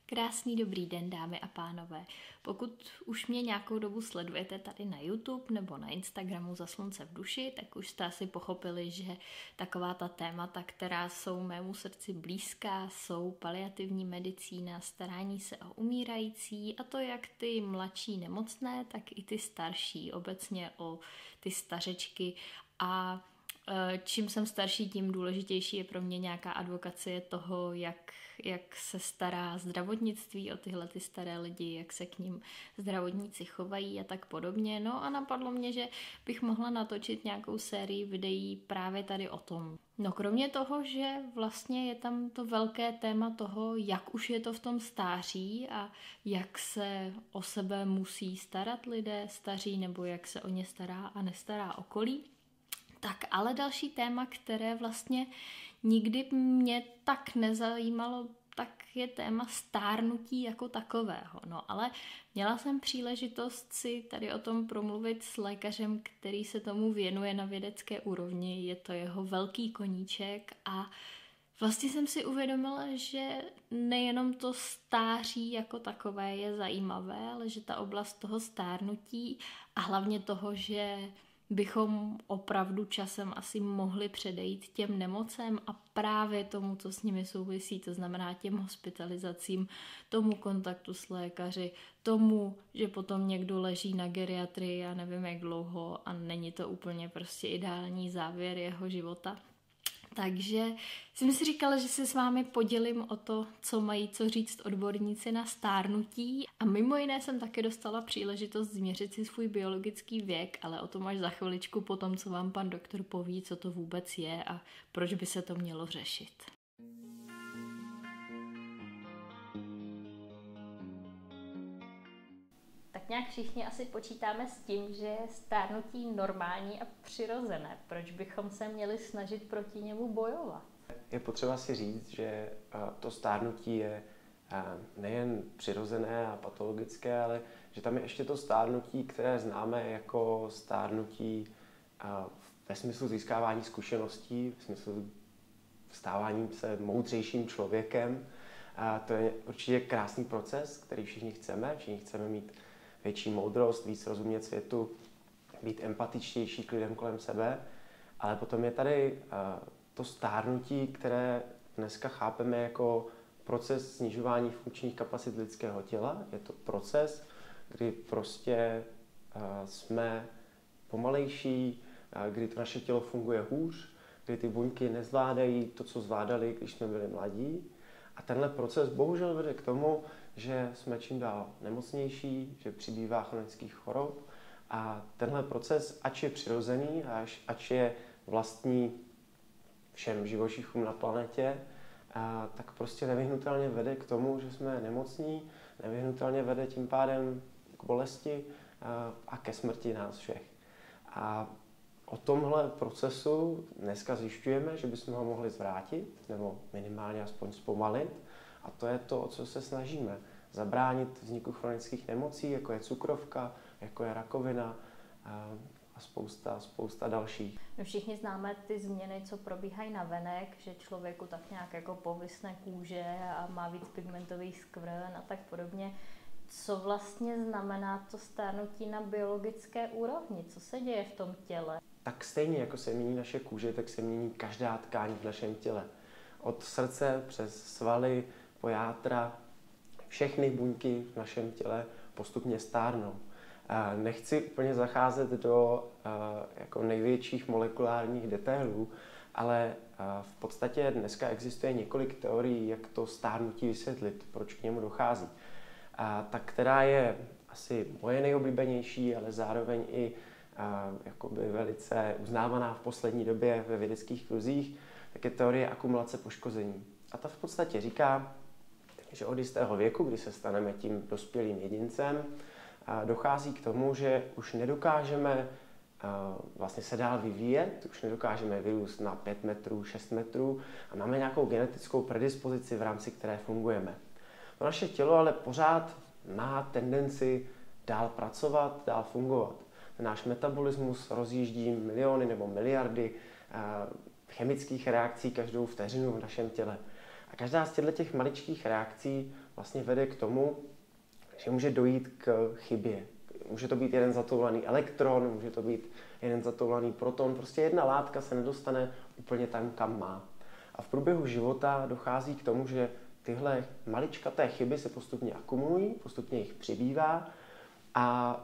Krásný dobrý den, dámy a pánové. Pokud už mě nějakou dobu sledujete tady na YouTube nebo na Instagramu Za slunce v duši, tak už jste asi pochopili, že taková ta témata, která jsou mému srdci blízká, jsou paliativní medicína, starání se o umírající, a to jak ty mladší nemocné, tak i ty starší, obecně o ty stařečky. A čím jsem starší, tím důležitější je pro mě nějaká advokacie toho, jak se stará zdravotnictví o tyhle ty staré lidi, jak se k ním zdravotníci chovají a tak podobně. No a napadlo mě, že bych mohla natočit nějakou sérii videí právě tady o tom. No kromě toho, že vlastně je tam to velké téma toho, jak už je to v tom stáří a jak se o sebe musí starat lidé staří, nebo jak se o ně stará a nestará okolí. Tak ale další téma, které vlastně nikdy mě tak nezajímalo, tak je téma stárnutí jako takového. No ale měla jsem příležitost si tady o tom promluvit s lékařem, který se tomu věnuje na vědecké úrovni. Je to jeho velký koníček a vlastně jsem si uvědomila, že nejenom to stáří jako takové je zajímavé, ale že ta oblast toho stárnutí a hlavně toho, že bychom opravdu časem asi mohli předejít těm nemocem a právě tomu, co s nimi souvisí, to znamená těm hospitalizacím, tomu kontaktu s lékaři, tomu, že potom někdo leží na geriatrii, já nevím jak dlouho a není to úplně prostě ideální závěr jeho života. Takže jsem si říkala, že se s vámi podělím o to, co mají co říct odborníci na stárnutí, a mimo jiné jsem taky dostala příležitost změřit si svůj biologický věk, ale o tom až za chviličku po tom, co vám pan doktor poví, co to vůbec je a proč by se to mělo řešit. Tak nějak všichni asi počítáme s tím, že je stárnutí normální a přirozené. Proč bychom se měli snažit proti němu bojovat? Je potřeba si říct, že to stárnutí je nejen přirozené a patologické, ale že tam je ještě to stárnutí, které známe jako stárnutí ve smyslu získávání zkušeností, v smyslu stávání se moudřejším člověkem. To je určitě krásný proces, který všichni chceme. Všichni chceme mít větší moudrost, víc rozumět světu, být empatičtější k lidem kolem sebe. Ale potom je tady to stárnutí, které dneska chápeme jako proces snižování funkčních kapacit lidského těla. Je to proces, kdy prostě jsme pomalejší, kdy to naše tělo funguje hůř, kdy ty buňky nezvládají to, co zvládali, když jsme byli mladí. A tenhle proces bohužel vede k tomu, že jsme čím dál nemocnější, že přibývá chronických chorob. A tenhle proces, ač je přirozený, ač je vlastní všem živočichům na planetě, tak prostě nevyhnutelně vede k tomu, že jsme nemocní, nevyhnutelně vede tím pádem k bolesti a ke smrti nás všech. A o tomhle procesu dneska zjišťujeme, že bychom ho mohli zvrátit, nebo minimálně aspoň zpomalit. A to je to, o co se snažíme. Zabránit vzniku chronických nemocí, jako je cukrovka, jako je rakovina a spousta dalších. My všichni známe ty změny, co probíhají navenek, že člověku tak nějak jako povysne kůže a má víc pigmentový skvrn a tak podobně. Co vlastně znamená to stárnutí na biologické úrovni? Co se děje v tom těle? Tak stejně jako se mění naše kůže, tak se mění každá tkáň v našem těle. Od srdce přes svaly po játra, všechny buňky v našem těle postupně stárnou. Nechci úplně zacházet do jako největších molekulárních detailů, ale v podstatě dneska existuje několik teorií, jak to stárnutí vysvětlit, proč k němu dochází. Ta, která je asi moje nejoblíbenější, ale zároveň i jakoby velice uznávaná v poslední době ve vědeckých kruzích, tak je teorie akumulace poškození. A ta v podstatě říká, že od jistého věku, kdy se staneme tím dospělým jedincem, dochází k tomu, že už nedokážeme vlastně se dál vyvíjet, už nedokážeme vyrůst na 5 metrů, 6 metrů a máme nějakou genetickou predispozici, v rámci které fungujeme. To naše tělo ale pořád má tendenci dál pracovat, dál fungovat. Náš metabolismus rozjíždí miliony nebo miliardy chemických reakcí každou vteřinu v našem těle. A každá z těchto maličkých reakcí vlastně vede k tomu, že může dojít k chybě. Může to být jeden zatoulaný elektron, může to být jeden zatoulaný proton, prostě jedna látka se nedostane úplně tam, kam má. A v průběhu života dochází k tomu, že tyhle maličkaté chyby se postupně akumulují, postupně jich přibývá a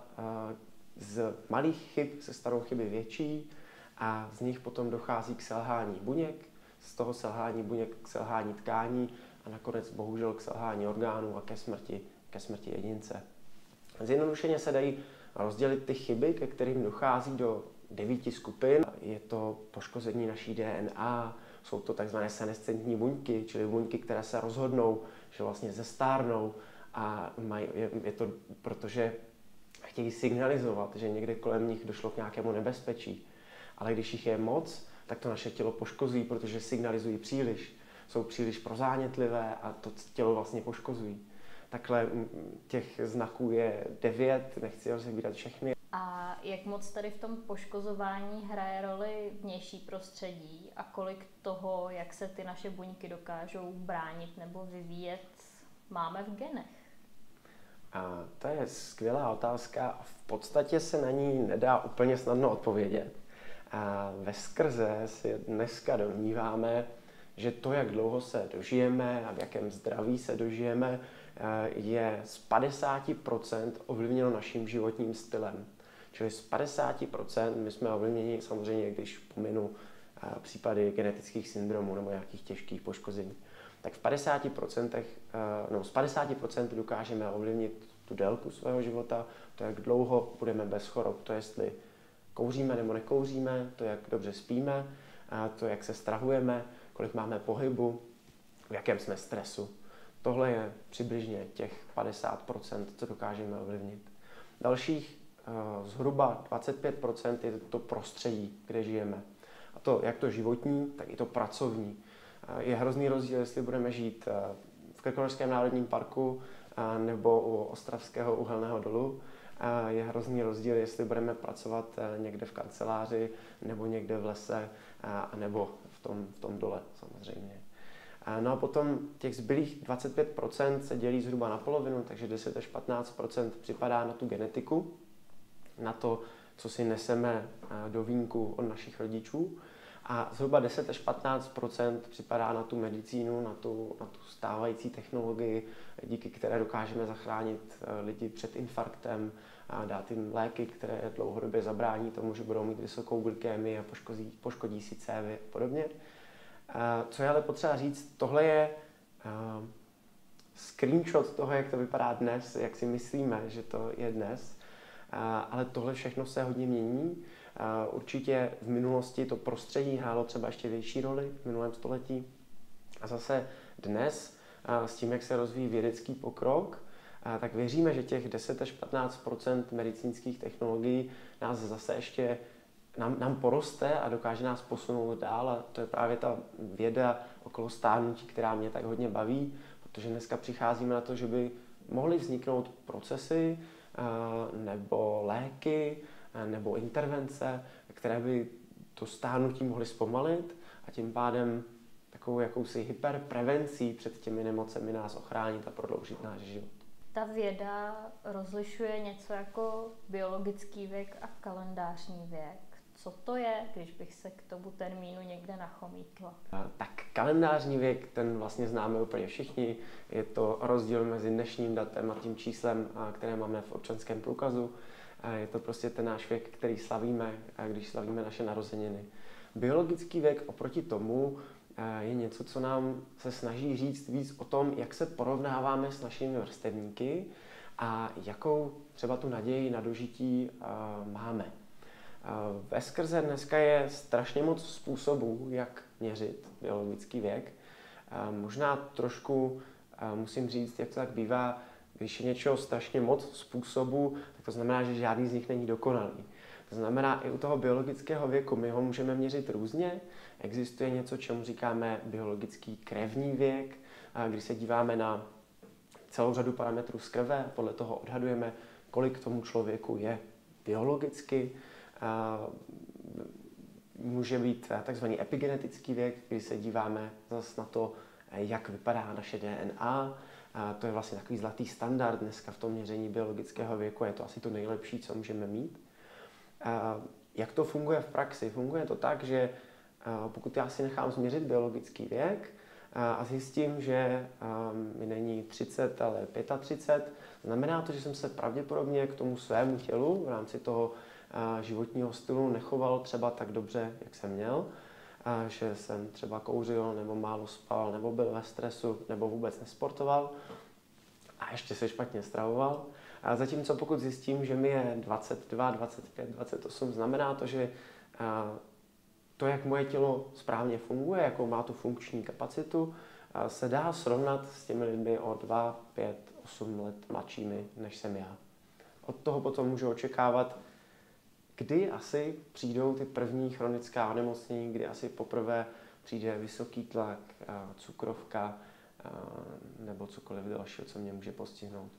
z malých chyb se stanou chyby větší a z nich potom dochází k selhání buněk, z toho selhání buněk k selhání tkání a nakonec bohužel k selhání orgánů a ke smrti jedince. Zjednodušeně se dají rozdělit ty chyby, ke kterým dochází do 9 skupin. Je to poškození naší DNA, jsou to takzvané senescentní buňky, čili buňky, které se rozhodnou, že vlastně zestárnou a je to protože chtějí signalizovat, že někde kolem nich došlo k nějakému nebezpečí. Ale když jich je moc, tak to naše tělo poškozí, protože signalizují příliš. Jsou příliš prozánětlivé a to tělo vlastně poškozují. Takhle těch znaků je 9, nechci rozebírat všechny. A jak moc tady v tom poškozování hraje roli vnější prostředí a kolik toho, jak se ty naše buňky dokážou bránit nebo vyvíjet, máme v genech? A to je skvělá otázka a v podstatě se na ní nedá úplně snadno odpovědět. A veskrze si dneska domníváme, že to, jak dlouho se dožijeme a v jakém zdraví se dožijeme, je z 50% ovlivněno naším životním stylem. Čili z 50% my jsme ovlivněni, samozřejmě, když pominu případy genetických syndromů nebo nějakých těžkých poškození, tak v 50%, no z 50% dokážeme ovlivnit tu délku svého života, to, jak dlouho budeme bez chorob, to jestli kouříme nebo nekouříme, to, jak dobře spíme, to, jak se stravujeme, kolik máme pohybu, v jakém jsme stresu. Tohle je přibližně těch 50%, co dokážeme ovlivnit. Dalších zhruba 25% je to prostředí, kde žijeme. A to jak to životní, tak i to pracovní. Je hrozný rozdíl, jestli budeme žít v Krkonošském národním parku nebo u Ostravského uhelného dolu. Je hrozný rozdíl, jestli budeme pracovat někde v kanceláři nebo někde v lese nebo v tom dole samozřejmě. No a potom těch zbylých 25% se dělí zhruba na polovinu, takže 10 až 15% připadá na tu genetiku, na to, co si neseme do vínku od našich rodičů. A zhruba 10 až 15% připadá na tu medicínu, na tu stávající technologii, díky které dokážeme zachránit lidi před infarktem, a dát jim léky, které dlouhodobě zabrání tomu, že budou mít vysokou glykémii a poškodí si cévy a podobně. Co je ale potřeba říct, tohle je screenshot toho, jak to vypadá dnes, jak si myslíme, že to je dnes, ale tohle všechno se hodně mění. Určitě v minulosti to prostředí hrálo třeba ještě větší roli v minulém století. A zase dnes, s tím, jak se rozvíjí vědecký pokrok, tak věříme, že těch 10 až 15% medicínských technologií nás zase ještě nám poroste a dokáže nás posunout dál. A to je právě ta věda okolo stárnutí, která mě tak hodně baví, protože dneska přicházíme na to, že by mohly vzniknout procesy nebo léky nebo intervence, které by to stárnutí mohly zpomalit a tím pádem takovou jakousi hyperprevencí před těmi nemocemi nás ochránit a prodloužit náš život. Ta věda rozlišuje něco jako biologický věk a kalendářní věk. Co to je, když bych se k tomu termínu někde nachomítla? Tak kalendářní věk, ten vlastně známe úplně všichni. Je to rozdíl mezi dnešním datem a tím číslem, které máme v občanském průkazu. Je to prostě ten náš věk, který slavíme, když slavíme naše narozeniny. Biologický věk oproti tomu je něco, co nám se snaží říct víc o tom, jak se porovnáváme s našimi vrstevníky a jakou třeba tu naději na dožití máme. Veskrze dneska je strašně moc způsobů, jak měřit biologický věk. Možná trošku musím říct, jak to tak bývá, když je něčeho strašně moc způsobů, tak to znamená, že žádný z nich není dokonalý. To znamená, i u toho biologického věku my ho můžeme měřit různě. Existuje něco, čemu říkáme biologický krevní věk, když se díváme na celou řadu parametrů z krve, podle toho odhadujeme, kolik tomu člověku je biologicky. Může být takzvaný epigenetický věk, kdy se díváme zase na to, jak vypadá naše DNA. to je vlastně takový zlatý standard dneska v tom měření biologického věku, je to asi to nejlepší, co můžeme mít. Jak to funguje v praxi? Funguje to tak, že pokud já si nechám změřit biologický věk a zjistím, že mi není 30, ale 35, znamená to, že jsem se pravděpodobně k tomu svému tělu v rámci toho životního stylu nechoval třeba tak dobře, jak jsem měl, že jsem třeba kouřil, nebo málo spal, nebo byl ve stresu, nebo vůbec nesportoval a ještě se špatně stravoval. A zatímco pokud zjistím, že mi je 22, 25, 28, znamená to, že to, jak moje tělo správně funguje, jakou má tu funkční kapacitu, se dá srovnat s těmi lidmi o 2, 5, 8 let mladšími, než jsem já. Od toho potom můžu očekávat, kdy asi přijdou ty první chronická onemocnění, kdy asi poprvé přijde vysoký tlak, cukrovka nebo cokoliv dalšího, co mě může postihnout.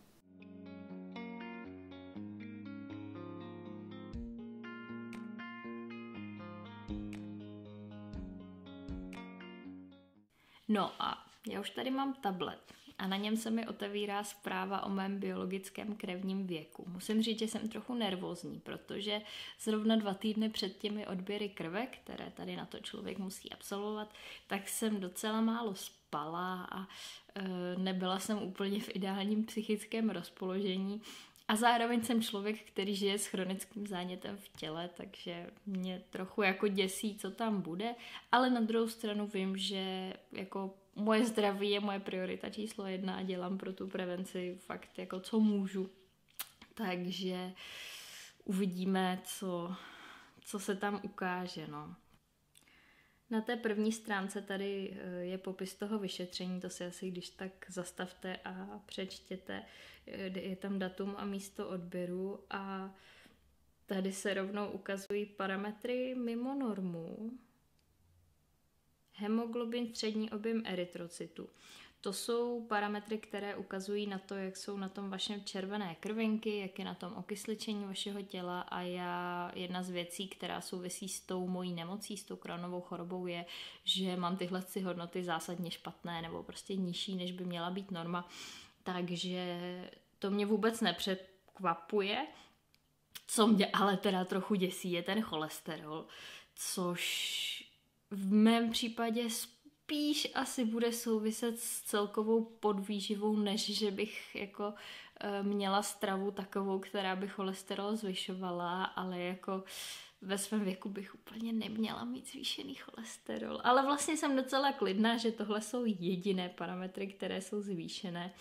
No a já už tady mám tablet a na něm se mi otevírá zpráva o mém biologickém krevním věku. Musím říct, že jsem trochu nervózní, protože zrovna 2 týdny před těmi odběry krve, které tady na to člověk musí absolvovat, tak jsem docela málo spala a nebyla jsem úplně v ideálním psychickém rozpoložení. A zároveň jsem člověk, který žije s chronickým zánětem v těle, takže mě trochu jako děsí, co tam bude, ale na druhou stranu vím, že jako moje zdraví je moje priorita číslo 1 a dělám pro tu prevenci fakt jako co můžu. Takže uvidíme, co se tam ukáže, no. Na té první stránce tady je popis toho vyšetření, to si asi když tak zastavte a přečtěte. Je tam datum a místo odběru a tady se rovnou ukazují parametry mimo normu. Hemoglobin, střední objem erytrocytu. To jsou parametry, které ukazují na to, jak jsou na tom vašem červené krvinky, jak je na tom okysličení vašeho těla a jedna z věcí, která souvisí s tou mojí nemocí, s tou Crohnovou chorobou je, že mám tyhle hodnoty zásadně špatné nebo prostě nižší, než by měla být norma. Takže to mě vůbec nepřekvapuje. Co mě ale teda trochu děsí, je ten cholesterol, což v mém případě spíš asi bude souviset s celkovou podvýživou, než že bych jako měla stravu takovou, která by cholesterol zvyšovala, ale jako ve svém věku bych úplně neměla mít zvýšený cholesterol. Ale vlastně jsem docela klidná, že tohle jsou jediné parametry, které jsou zvýšené.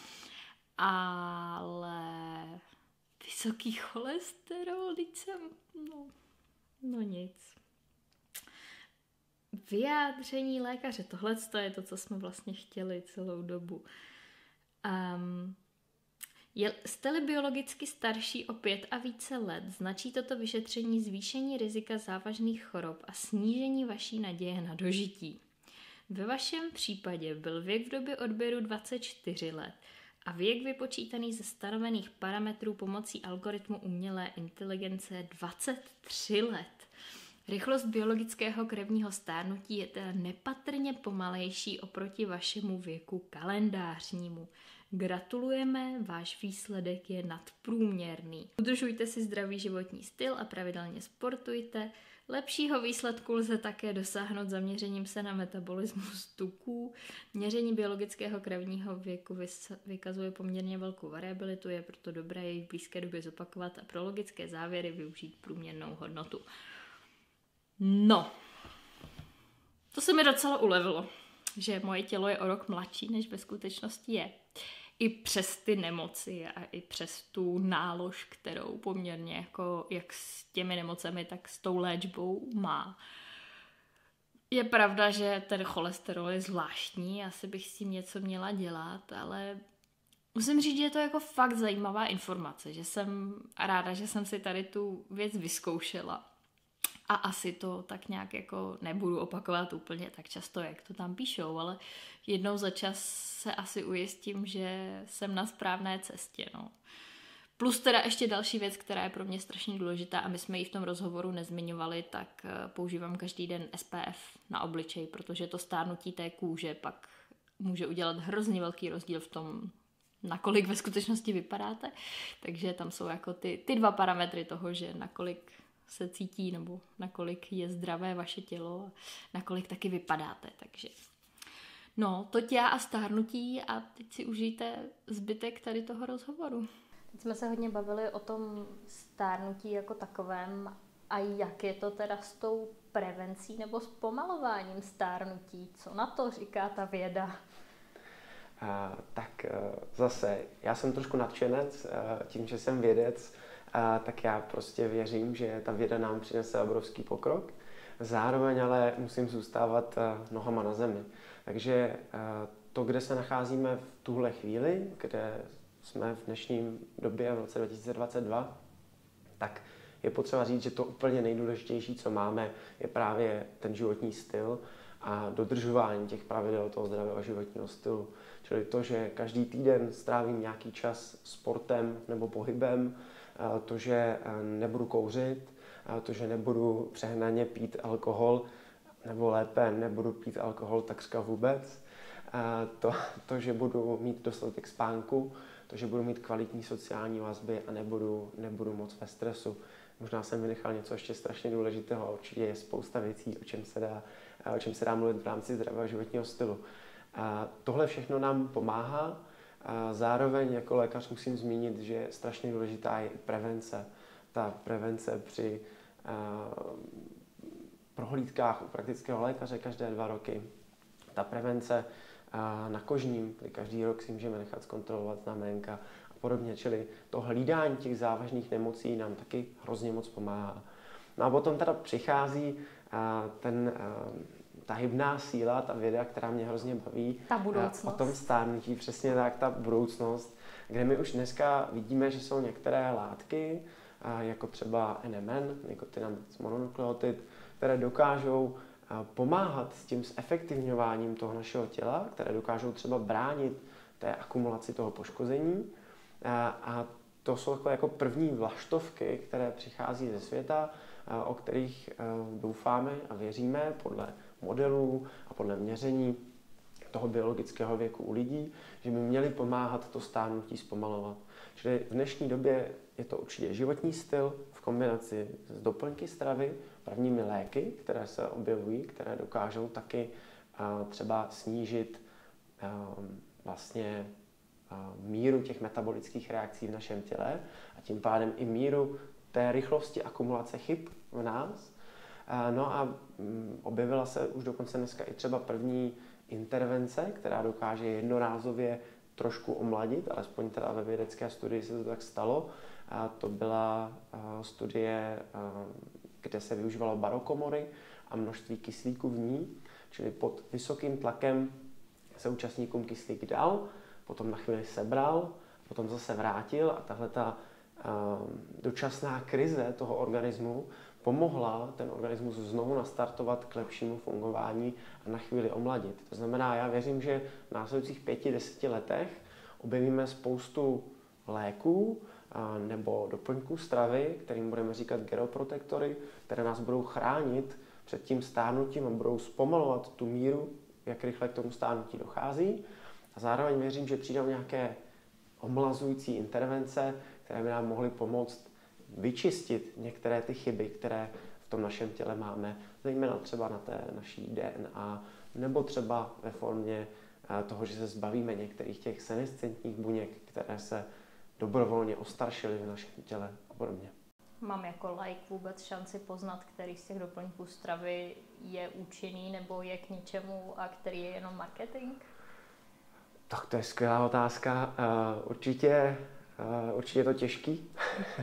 Ale vysoký cholesterol, teď jsem, no nic. Vyjádření lékaře, tohle je to, co jsme vlastně chtěli celou dobu. Jste-li biologicky starší o 5 a více let, značí toto vyšetření zvýšení rizika závažných chorob a snížení vaší naděje na dožití. Ve vašem případě byl věk v době odběru 24 let a věk vypočítaný ze stanovených parametrů pomocí algoritmu umělé inteligence 23 let. Rychlost biologického krevního stárnutí je teda nepatrně pomalejší oproti vašemu věku kalendářnímu. Gratulujeme, váš výsledek je nadprůměrný. Udržujte si zdravý životní styl a pravidelně sportujte. Lepšího výsledku lze také dosáhnout zaměřením se na metabolismus tuků. Měření biologického krevního věku vykazuje poměrně velkou variabilitu, je proto dobré jej v blízké době zopakovat a pro logické závěry využít průměrnou hodnotu. No, to se mi docela ulevilo, že moje tělo je o rok mladší, než ve skutečnosti je. I přes ty nemoci a i přes tu nálož, kterou poměrně jako jak s těmi nemocemi, tak s tou léčbou má. Je pravda, že ten cholesterol je zvláštní, asi bych s tím něco měla dělat, ale musím říct, že je to jako fakt zajímavá informace, že jsem ráda, že jsem si tady tu věc vyzkoušela. A asi to tak nějak jako nebudu opakovat úplně tak často, jak to tam píšou, ale jednou za čas se asi ujistím, že jsem na správné cestě, no. Plus teda ještě další věc, která je pro mě strašně důležitá a my jsme ji v tom rozhovoru nezmiňovali, tak používám každý den SPF na obličej, protože to stárnutí té kůže pak může udělat hrozně velký rozdíl v tom, nakolik ve skutečnosti vypadáte. Takže tam jsou jako ty dva parametry toho, že nakolik se cítí nebo nakolik je zdravé vaše tělo a nakolik taky vypadáte. Takže no, toť já a stárnutí a teď si užijte zbytek tady toho rozhovoru. Teď jsme se hodně bavili o tom stárnutí jako takovém a jak je to teda s tou prevencí nebo zpomalováním stárnutí. Co na to říká ta věda? Tak zase, já jsem trošku nadšenec tím, že jsem vědec, tak já prostě věřím, že ta věda nám přinese obrovský pokrok. Zároveň ale musím zůstávat nohama na zemi. Takže to, kde se nacházíme v tuhle chvíli, kde jsme v dnešním době v roce 2022, tak je potřeba říct, že to úplně nejdůležitější, co máme, je právě ten životní styl a dodržování těch pravidel toho zdravého životního stylu. Čili to, že každý týden strávím nějaký čas sportem nebo pohybem, to, že nebudu kouřit, to, že nebudu přehnaně pít alkohol, nebo lépe nebudu pít alkohol takřka vůbec, to, že budu mít dostatek spánku, to, že budu mít kvalitní sociální vazby a nebudu moc ve stresu. Možná jsem vynechal něco ještě strašně důležitého a určitě je spousta věcí, o čem se dá mluvit v rámci zdravého životního stylu. Tohle všechno nám pomáhá. Zároveň jako lékař musím zmínit, že strašně důležitá je i prevence. Ta prevence při prohlídkách u praktického lékaře každé 2 roky. Ta prevence na kožním, kdy každý rok si můžeme nechat zkontrolovat znamenka a podobně. Čili to hlídání těch závažných nemocí nám taky hrozně moc pomáhá. No a potom teda přichází ta hybná síla, ta věda, která mě hrozně baví. Ta budoucnost. O tom stárnutí, přesně tak, ta budoucnost, kde my už dneska vidíme, že jsou některé látky, jako třeba NMN, nikotinamid mononukleotid, které dokážou pomáhat s tím zefektivňováním toho našeho těla, které dokážou třeba bránit té akumulaci toho poškození. A to jsou takové jako první vlaštovky, které přichází ze světa, o kterých doufáme a věříme podle modelů a podle měření toho biologického věku u lidí, že by měly pomáhat to stárnutí zpomalovat. Čili v dnešní době je to určitě životní styl v kombinaci s doplňky stravy, prvními léky, které se objevují, které dokážou taky třeba snížit vlastně míru těch metabolických reakcí v našem těle a tím pádem i míru té rychlosti akumulace chyb v nás. No a objevila se už dokonce dneska i třeba první intervence, která dokáže jednorázově trošku omladit, alespoň teda ve vědecké studii se to tak stalo. A to byla studie, kde se využívalo barokomory a množství kyslíku v ní, čili pod vysokým tlakem se účastníkům kyslík dal, potom na chvíli sebral, potom zase vrátil a tahle ta dočasná krize toho organismu pomohla ten organismus znovu nastartovat k lepšímu fungování a na chvíli omladit. To znamená, já věřím, že v následujících 5-10 letech objevíme spoustu léků nebo doplňků stravy, kterým budeme říkat geroprotektory, které nás budou chránit před tím stárnutím a budou zpomalovat tu míru, jak rychle k tomu stárnutí dochází. A zároveň věřím, že přijdou nějaké omlazující intervence, které by nám mohly pomoct vyčistit některé ty chyby, které v tom našem těle máme, zejména třeba na té naší DNA, nebo třeba ve formě toho, že se zbavíme některých těch senescentních buněk, které se dobrovolně ostaršily v našem těle a podobně. Mám jako laik vůbec šanci poznat, který z těch doplňků stravy je účinný nebo je k ničemu a který je jenom marketing? Tak to je skvělá otázka. Určitě je to těžký.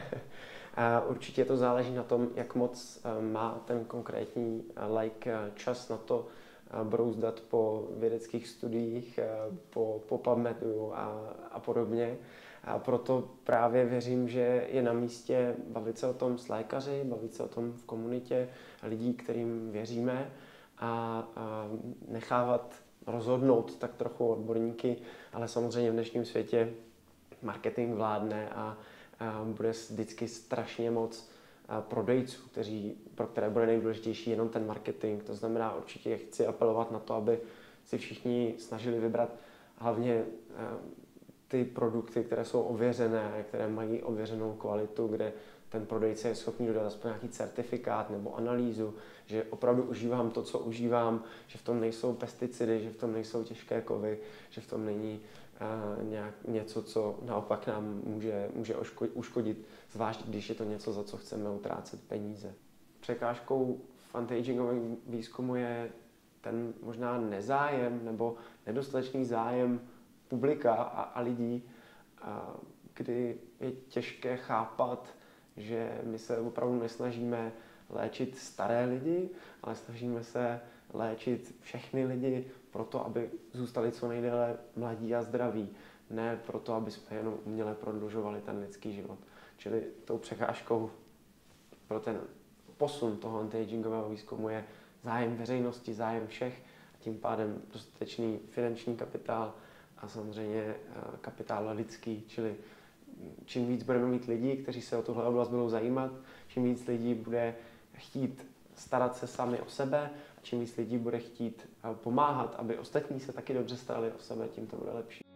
Určitě to záleží na tom, jak moc má ten konkrétní laik čas na to brouzdat po vědeckých studiích, po PubMedu a podobně. A proto právě věřím, že je na místě bavit se o tom s lékaři, bavit se o tom v komunitě lidí, kterým věříme a nechávat rozhodnout tak trochu odborníky, ale samozřejmě v dnešním světě marketing vládne a bude vždycky strašně moc prodejců, pro které bude nejdůležitější jenom ten marketing. To znamená, určitě chci apelovat na to, aby si všichni snažili vybrat hlavně ty produkty, které jsou ověřené, které mají ověřenou kvalitu, kde ten prodejce je schopný dodat aspoň nějaký certifikát nebo analýzu, že opravdu užívám to, co užívám, že v tom nejsou pesticidy, že v tom nejsou těžké kovy, že v tom není něco, co naopak nám může uškodit, zvlášť když je to něco, za co chceme utrácet peníze. Překážkou v anti-agingovém výzkumu je ten možná nezájem nebo nedostatečný zájem publika a lidí, kdy je těžké chápat, že my se opravdu nesnažíme léčit staré lidi, ale snažíme se léčit všechny lidi proto, aby zůstali co nejdéle mladí a zdraví. Ne proto, aby jsme jenom uměle prodlužovali ten lidský život. Čili tou překážkou pro ten posun toho anti-agingového výzkumu je zájem veřejnosti, zájem všech, a tím pádem dostatečný finanční kapitál a samozřejmě kapitál lidský, čili čím víc budeme mít lidí, kteří se o tuhle oblast budou zajímat, čím víc lidí bude chtít starat se sami o sebe a čím víc lidí bude chtít pomáhat, aby ostatní se taky dobře starali o sebe, tím to bude lepší.